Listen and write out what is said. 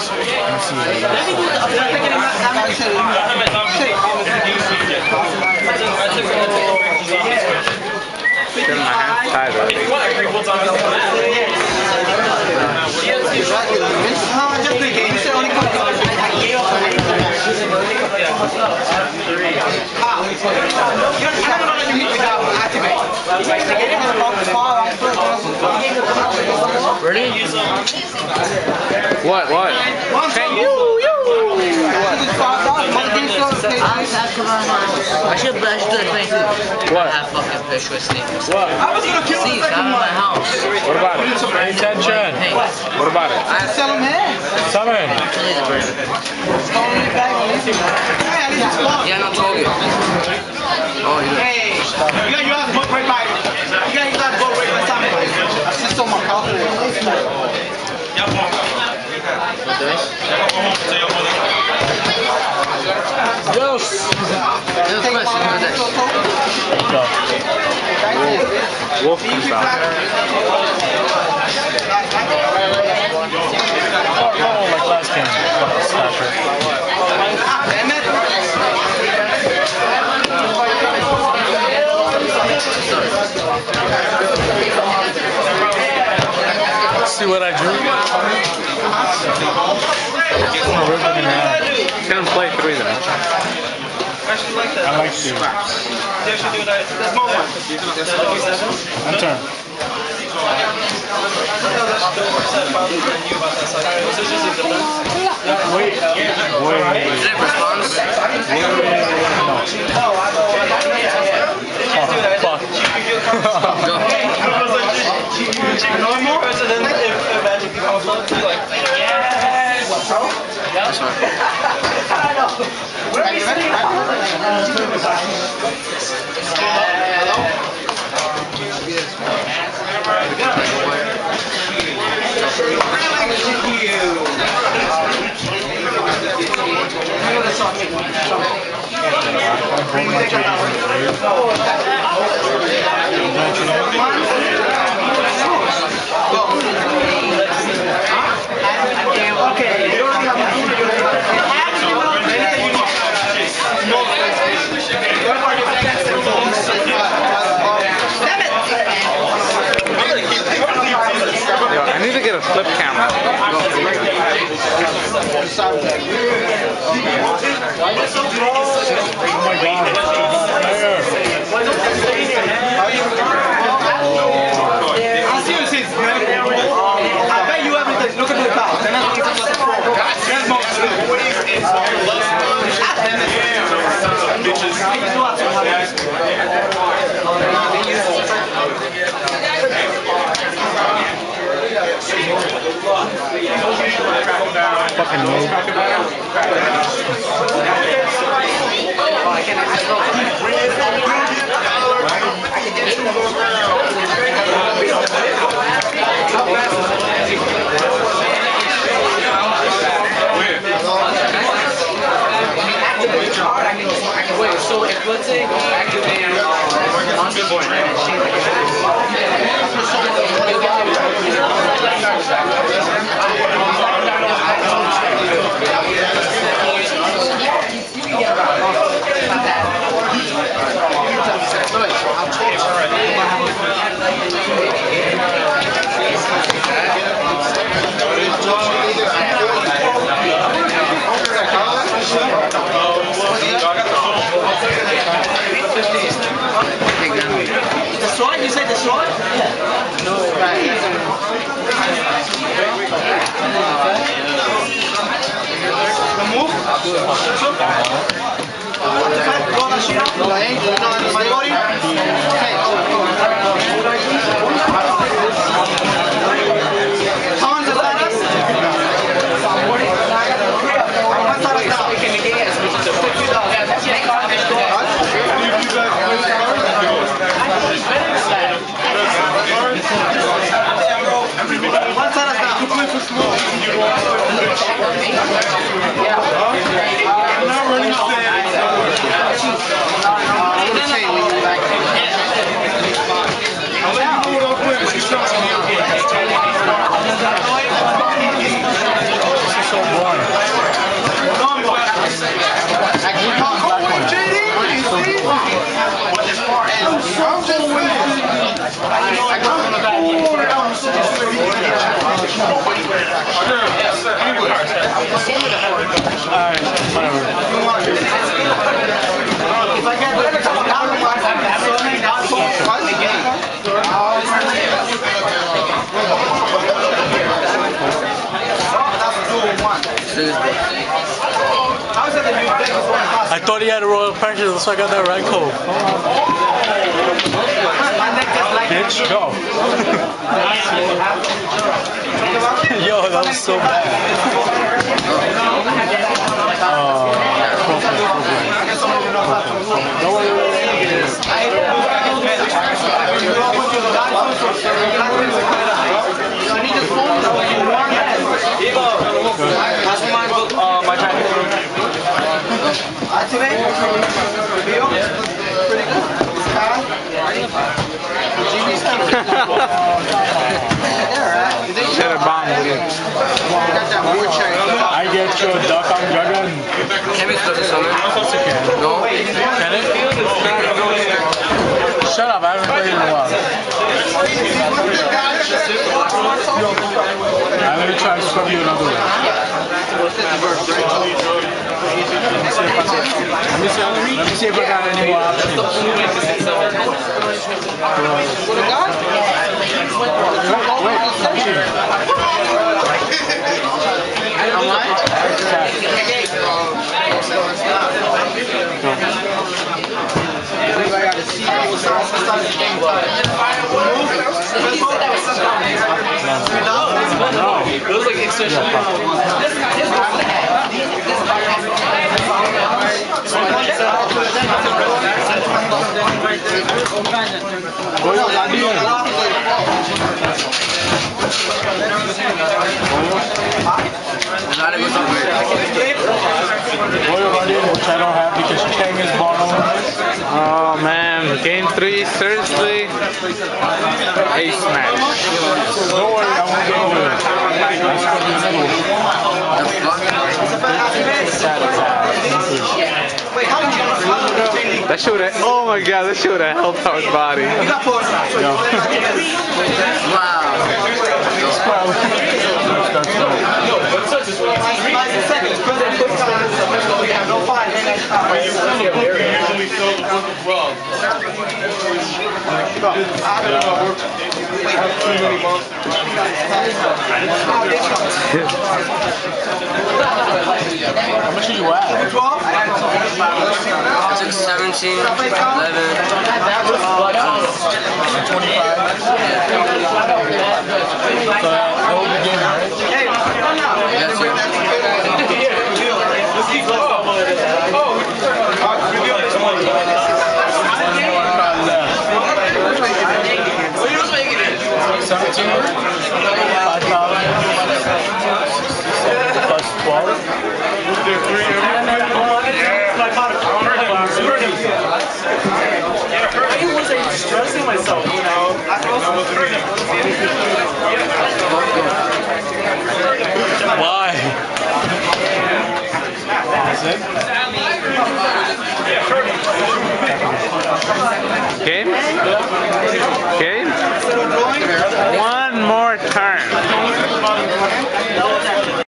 Still my hands tied already. Ready? What? Can you? I should do that thing too. What? I have fucking fish with Steve. What? See, it's out of my house. What about it? Pay attention. What about it? I sell them here. Sell it. Yeah, no, told you. Oh, yeah. Hey, you have to book right by. You got to book right by time. I just on my calculator. Yes. Wolf comes out. Oh, like last game. Snapper. Damn it. Let's see what I drew. He's gonna play 3 then. I like to. My turn. Wait. Is it response? Fuck. Yo, I need to get a flip camera. Oh my I see what it is. I bet you everything. Look at the top. There's more. Fucking move. Wait, so if let's say activate Monster Boy, The sword? You said the sword? Yeah. No, the move? Go on, shoot off. My body? Tons of letters. I'm not running stand. Alright, whatever. If I get the top I thought he had a royal pressure, so I got that red coat. Bitch, go. Yo, that was so bad. my Chinese room. Activate. Reveal. Pretty good. Should have bombed it. I get your duck on Jagan. Can we start the summer? Of course you can. No. Can it? Shut up, I haven't played in a while. I'm going to try to scrub you another way. Let me see if I got any more options. It was like extension. Which I don't have because Kang is bottom. Oh man, game 3, seriously? Ace match. Don't worry, I won't get over it. That shit would have, oh my god, that shit would have helped our body. How much are you at? 17, 11. 25? So that will be game, right? Yes, Stressing myself, you know. Why? Game? Game? One more turn.